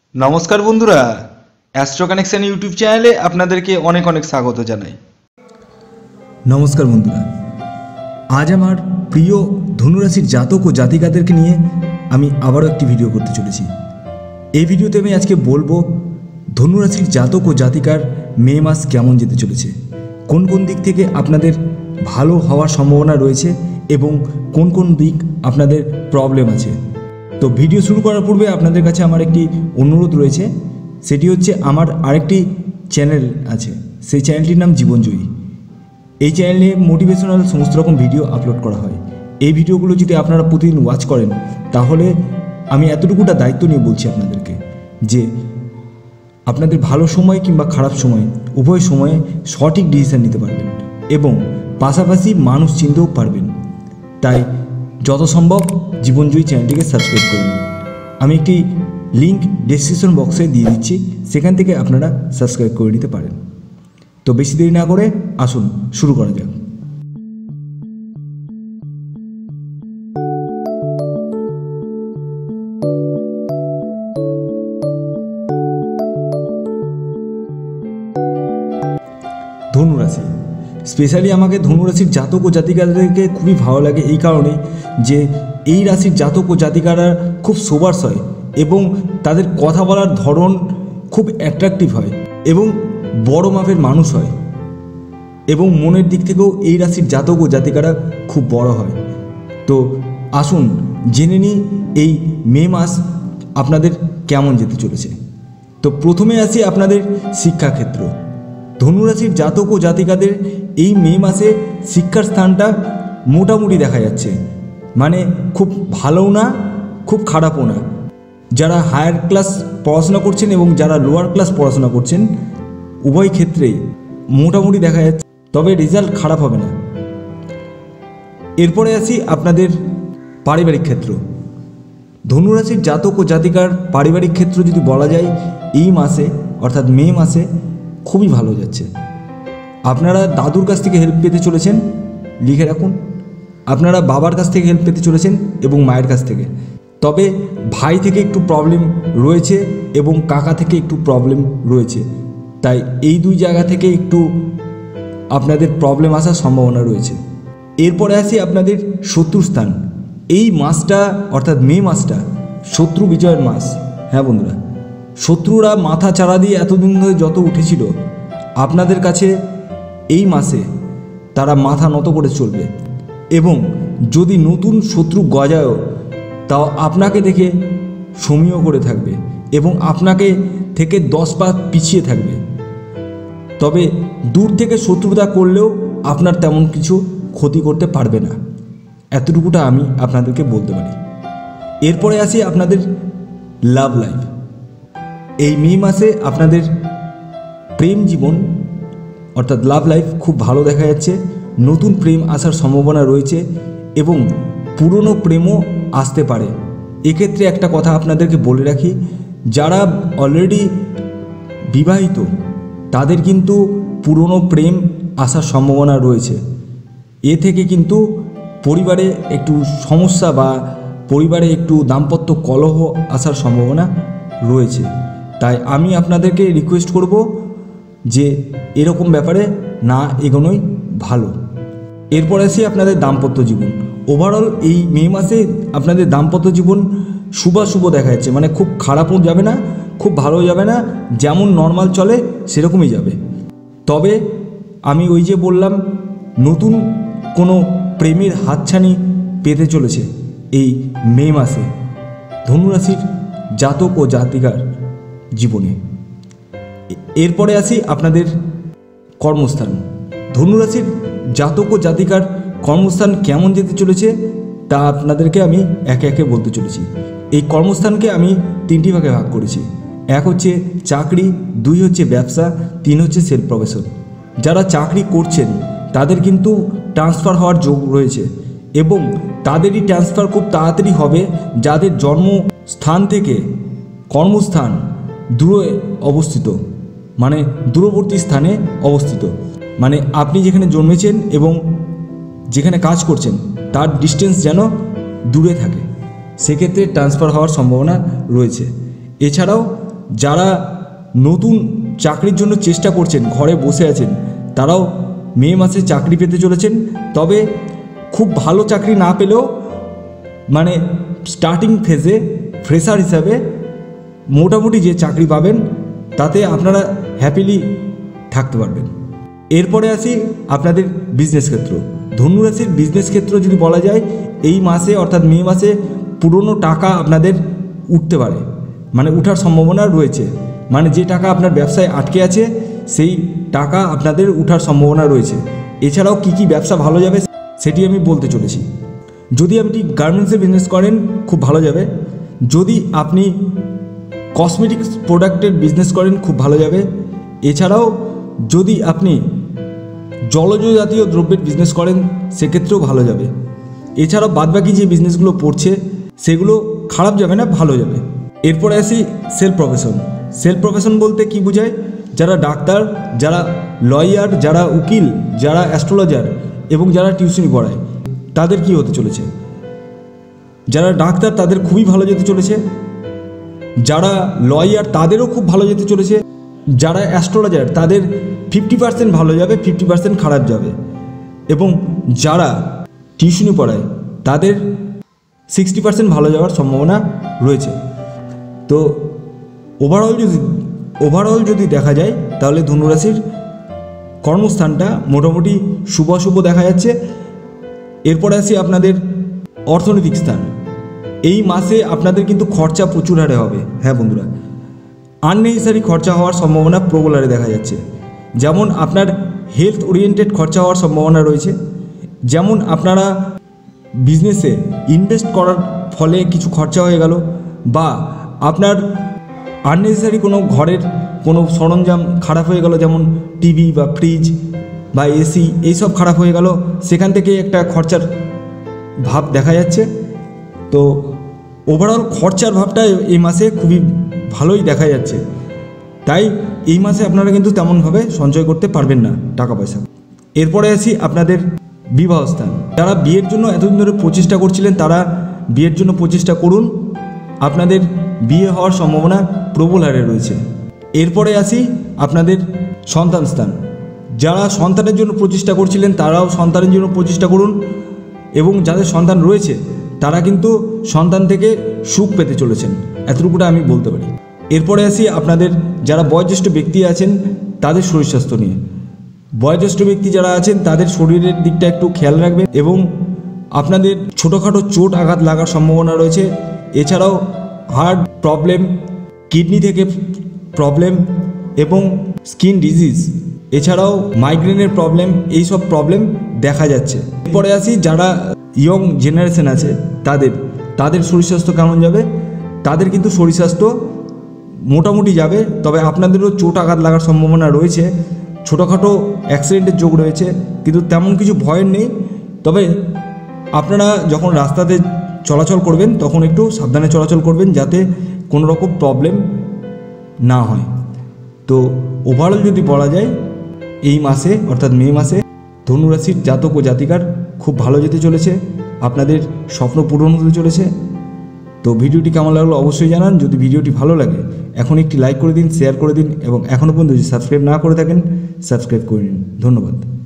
নমস্কার বন্ধুরা, astro connection YouTube চ্যানেলে আপনাদেরকে অনেক অনেক স্বাগত জানাই। নমস্কার বন্ধুরা, আজ আমার প্রিয় ধনুরাশির জাতক ও জাতিকাদেরকে নিয়ে আমি আবারও একটি ভিডিও করতে চলেছি। এই ভিডিওতে আমি আজকে বলবো ধনুরাশির জাতক ও জাতিকার মে মাস কেমন যেতে চলেছে, কোন কোন দিক থেকে আপনাদের ভালো হওয়ার সম্ভাবনা রয়েছে এবং কোন কোন দিক আপনাদের প্রবলেম আছে। তো ভিডিও শুরু করার পূর্বে আপনাদের কাছে আমার একটি অনুরোধ রয়েছে, সেটি হচ্ছে আমার আরেকটি চ্যানেল আছে, সেই চ্যানেলটির নাম জীবনজয়ী। এই চ্যানেলে মোটিভেশনাল সমস্ত রকম ভিডিও আপলোড করা হয়। এই ভিডিওগুলো যদি আপনারা প্রতিদিন ওয়াচ করেন তাহলে আমি এতটুকুটা দায়িত্ব নিয়ে বলছি আপনাদেরকে যে আপনাদের ভালো সময় কিংবা খারাপ সময় উভয় সময়ে সঠিক ডিসিশন নিতে পারবেন এবং পাশাপাশি মানুষ চিনতেও পারবেন। তাই যত সম্ভব জীবনজয়ী চ্যানেলটিকে সাবস্ক্রাইব করুন। আমি একটি লিঙ্ক ডেসক্রিপশন বক্সে দিয়ে দিচ্ছি, সেখান থেকে আপনারা সাবস্ক্রাইব করে নিতে পারেন। তো বেশি দেরি না করে আসুন শুরু করা যাক। ধনুরাশি, স্পেশালি আমাকে ধনুরাশির জাতক ও জাতিকাদেরকে খুবই ভালো লাগে এই কারণে যে এই রাশির জাতক ও জাতিকারা খুব সোবার্স হয় এবং তাদের কথা বলার ধরন খুব অ্যাট্রাকটিভ হয় এবং বড় মাপের মানুষ হয় এবং মনের দিক থেকেও এই রাশির জাতক ও জাতিকারা খুব বড় হয়। তো আসুন জেনে নিই এই মে মাস আপনাদের কেমন যেতে চলেছে। তো প্রথমে আসি আপনাদের শিক্ষাক্ষেত্র। ধনুরাশির জাতক ও জাতিকাদের এই মে মাসে শিক্ষার স্থানটা মোটামুটি দেখা যাচ্ছে, মানে খুব ভালোও না খুব খারাপও না। যারা হায়ার ক্লাস পড়াশোনা করছেন এবং যারা লোয়ার ক্লাস পড়াশোনা করছেন উভয় ক্ষেত্রেই মোটামুটি দেখা যাচ্ছে, তবে রেজাল্ট খারাপ হবে না। এরপরে আসি আপনাদের পারিবারিক ক্ষেত্র। ধনুরাশির জাতক ও জাতিকার পারিবারিক ক্ষেত্র যদি বলা যায় এই মাসে অর্থাৎ মে মাসে খুবই ভালো যাচ্ছে। আপনারা দাদুর কাছ থেকে হেল্প পেতে চলেছেন, লিখে রাখুন। আপনারা বাবার কাছ থেকে হেল্প পেতে চলেছেন এবং মায়ের কাছ থেকে। তবে ভাই থেকে একটু প্রবলেম রয়েছে এবং কাকা থেকে একটু প্রবলেম রয়েছে, তাই এই দুই জায়গা থেকে একটু আপনাদের প্রবলেম আসার সম্ভাবনা রয়েছে। এরপরে আসি আপনাদের শত্রুস্থান। এই মাসটা অর্থাৎ মে মাসটা শত্রু বিজয়ের মাস। হ্যাঁ বন্ধুরা, শত্রুরা মাথা চাড়া দিয়ে এতদিন ধরে যত উঠেছিল আপনাদের কাছে এই মাসে তারা মাথা নত করে চলবে এবং যদি নতুন শত্রু গজায়ও তাও আপনাকে দেখে সমীহ করে থাকবে এবং আপনাকে থেকে 10 পা পিছিয়ে থাকবে। তবে দূর থেকে শত্রুতা করলেও আপনার তেমন কিছু ক্ষতি করতে পারবে না, এতটুকুটা আমি আপনাদেরকে বলতে পারি। এরপরে আসি আপনাদের লাভ লাইফ। এই মে মাসে আপনাদের প্রেম জীবন অর্থাৎ লাভ লাইফ খুব ভালো দেখা যাচ্ছে। নতুন প্রেম আসার সম্ভাবনা রয়েছে এবং পুরনো প্রেমও আসতে পারে। এক্ষেত্রে একটা কথা আপনাদেরকে বলে রাখি, যারা অলরেডি বিবাহিত তাদের কিন্তু পুরনো প্রেম আসার সম্ভাবনা রয়েছে। এ থেকে কিন্তু পরিবারে একটু সমস্যা বা পরিবারে একটু দাম্পত্য কলহ আসার সম্ভাবনা রয়েছে। তাই আমি আপনাদেরকে রিকোয়েস্ট করব যে এরকম ব্যাপারে না এগোনোই ভালো। এরপর আসি আপনাদের দাম্পত্য জীবন। ওভারঅল এই মে মাসে আপনাদের দাম্পত্য জীবন শুভ দেখা যাচ্ছে, মানে খুব খারাপও যাবে না খুব ভালো যাবে না, যেমন নর্মাল চলে সেরকমই যাবে। তবে আমি ওই যে বললাম নতুন কোনো প্রেমের হাতছানি পেতে চলেছে এই মে মাসে ধনুরাশির জাতক ও জাতিকার জীবনে। এরপরে আসি আপনাদের কর্মস্থান। ধনুরাশির জাতক ও জাতিকার কর্মস্থান কেমন যেতে চলেছে তা আপনাদেরকে আমি একে একে বলতে চলেছি। এই কর্মস্থানকে আমি 3টি ভাগে ভাগ করেছি। 1 হচ্ছে চাকরি, 2 হচ্ছে ব্যবসা, 3 হচ্ছে সেলফ প্রফেশন। যারা চাকরি করছেন তাদের কিন্তু ট্রান্সফার হওয়ার যোগ রয়েছে এবং তাদেরই ট্রান্সফার খুব তাড়াতাড়ি হবে যাদের জন্মস্থান থেকে কর্মস্থান দূরে অবস্থিত, মানে দূরবর্তী স্থানে অবস্থিত। মানে আপনি যেখানে জন্মেছেন এবং যেখানে কাজ করছেন তার ডিস্টেন্স যেন দূরে থাকে, সেক্ষেত্রে ট্রান্সফার হওয়ার সম্ভাবনা রয়েছে। এছাড়াও যারা নতুন চাকরির জন্য চেষ্টা করছেন, ঘরে বসে আছেন, তারাও মে মাসে চাকরি পেতে চলেছেন। তবে খুব ভালো চাকরি না পেলেও মানে স্টার্টিং ফেজে ফ্রেশার হিসাবে মোটামুটি যে চাকরি পাবেন তাতে আপনারা হ্যাপিলি থাকতে পারবেন। এরপরে আসি আপনাদের বিজনেস ক্ষেত্র। ধনু রাশির বিজনেস ক্ষেত্র যদি বলা যায়, এই মাসে অর্থাৎ মে মাসে পুরনো টাকা আপনাদের উঠতে পারে, মানে উঠার সম্ভাবনা রয়েছে। মানে যে টাকা আপনার ব্যবসায় আটকে আছে সেই টাকা আপনাদের উঠার সম্ভাবনা রয়েছে। এছাড়াও কি কি ব্যবসা ভালো যাবে সেটি আমি বলতে চলেছি। যদি আপনি গার্মেন্টসে বিজনেস করেন খুব ভালো যাবে। যদি আপনি কসমেটিক্স প্রোডাক্টের বিজনেস করেন খুব ভালো যাবে। এছাড়াও যদি আপনি জলজ জাতীয় দ্রব্যের বিজনেস করেন সেক্ষেত্রেও ভালো যাবে। এছাড়াও বাদবাকি যে বিজনেসগুলো পড়ছে সেগুলো খারাপ যাবে না, ভালো যাবে। এরপরে আসি সেলফ প্রফেশন। সেলফ প্রফেশন বলতে কি বোঝায়? যারা ডাক্তার, যারা লয়ার, যারা উকিল, যারা অ্যাস্ট্রোলজার এবং যারা টিউশনি পড়ায় তাদের কি হতে চলেছে? যারা ডাক্তার তাদের খুবই ভালো যেতে চলেছে, যারা লয়ার তাদেরও খুব ভালো যেতে চলেছে, যারা অ্যাস্ট্রোলজার তাদের 50% ভালো যাবে, 50% খারাপ যাবে, এবং যারা টিউশনি পড়ায় তাদের 60% ভালো যাওয়ার সম্ভাবনা রয়েছে। তো ওভারঅল যদি দেখা যায় তাহলে ধনুরাশির কর্মস্থানটা মোটামুটি শুভ দেখা যাচ্ছে। এরপরে আসি আপনাদের অর্থনৈতিক স্থান। এই মাসে আপনাদের কিন্তু খরচা প্রচুর হারে হবে। হ্যাঁ বন্ধুরা, আননেসেসারি খরচা হওয়ার সম্ভাবনা প্রবল হারে দেখা যাচ্ছে। যেমন আপনার হেলথ ওরিয়েন্টেড খরচা হওয়ার সম্ভাবনা রয়েছে, যেমন আপনারা বিজনেসে ইনভেস্ট করার ফলে কিছু খরচা হয়ে গেল, বা আপনার আননেসেসারি কোনো ঘরের কোনো সরঞ্জাম খারাপ হয়ে গেল, যেমন টিভি বা ফ্রিজ বা এসি এইসব খারাপ হয়ে গেল, সেখান থেকে একটা খরচার ভাব দেখা যাচ্ছে। তো ওভারঅল খরচার ভাবটা এই মাসে খুবই ভালোই দেখা যাচ্ছে। তাই এই মাসে আপনারা কিন্তু তেমনভাবে সঞ্চয় করতে পারবেন না টাকা পয়সা। এরপরে আসি আপনাদের বিবাহ স্থান। যারা বিয়ের জন্য এতদিন ধরে প্রচেষ্টা করছিলেন তারা বিয়ের জন্য প্রচেষ্টা করুন, আপনাদের বিয়ে হওয়ার সম্ভাবনা প্রবল হারে রয়েছে। এরপরে আসি আপনাদের সন্তান স্থান। যারা সন্তানের জন্য প্রচেষ্টা করছিলেন তারাও সন্তানের জন্য প্রচেষ্টা করুন, এবং যাদের সন্তান রয়েছে তারা কিন্তু সন্তান থেকে সুখ পেতে চলেছেন, এতটুকুটা আমি বলতে পারি। এরপরে আসি আপনাদের যারা বয়োজ্যেষ্ঠ ব্যক্তি আছেন তাদের শরীর স্বাস্থ্য নিয়ে। বয়োজ্যেষ্ঠ ব্যক্তি যারা আছেন তাদের শরীরের দিকটা একটু খেয়াল রাখবেন, এবং আপনাদের ছোটোখাটো চোট আঘাত লাগার সম্ভাবনা রয়েছে। এছাড়াও হার্ট প্রবলেম, কিডনি থেকে প্রবলেম এবং স্কিন ডিজিজ, এছাড়াও মাইগ্রেনের প্রবলেম, এইসব প্রবলেম দেখা যাচ্ছে। এরপরে আসি যারা ইয়ং জেনারেশন আছে তাদের শরীর স্বাস্থ্য কেমন যাবে? তাদের কিন্তু শরীর স্বাস্থ্য মোটামুটি যাবে, তবে আপনাদেরও চোট আঘাত লাগার সম্ভাবনা রয়েছে, ছোটোখাটো অ্যাক্সিডেন্টের যোগ রয়েছে, কিন্তু তেমন কিছু ভয়ের নেই। তবে আপনারা যখন রাস্তাতে চলাচল করবেন তখন একটু সাবধানে চলাচল করবেন যাতে কোনো রকম প্রবলেম না হয়। তো ওভারঅল যদি বলা যায় এই মাসে অর্থাৎ মে মাসে ধনুরাশির জাতক ও জাতিকার খুব ভালো যেতে চলেছে, আপনাদের স্বপ্ন পূরণ হতে চলেছে। তো ভিডিওটি কেমন লাগলো অবশ্যই জানান। যদি ভিডিওটি ভালো লাগে এখন একটি লাইক করে দিন, শেয়ার করে দিন, এবং এখনও পর্যন্ত যদি সাবস্ক্রাইব না করে থাকেন সাবস্ক্রাইব করে নিন। ধন্যবাদ।